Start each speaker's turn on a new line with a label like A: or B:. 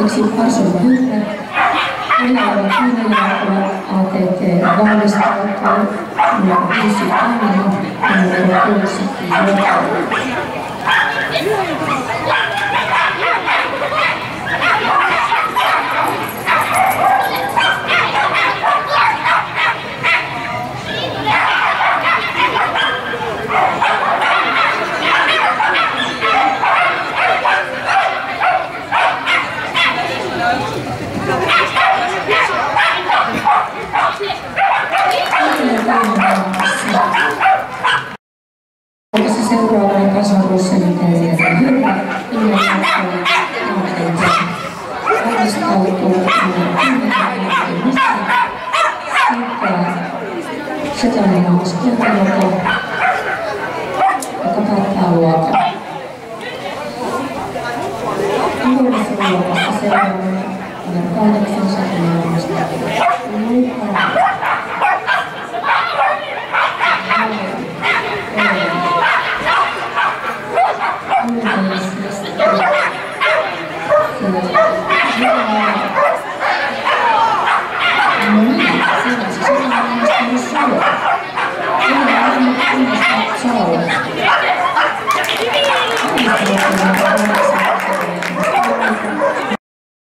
A: toiseksi Arson Hyppä. Minä olen Kiina ATT valmistautuu. Numero 5 Anna ja numero 6 Jota. Tässä seuraavana kasaruusselin teille hyvä. Minä valmistautuu Setälinaus kilpailuko, joka päättää luokan. Luokasta seuraavana numero 8 Setälinaus.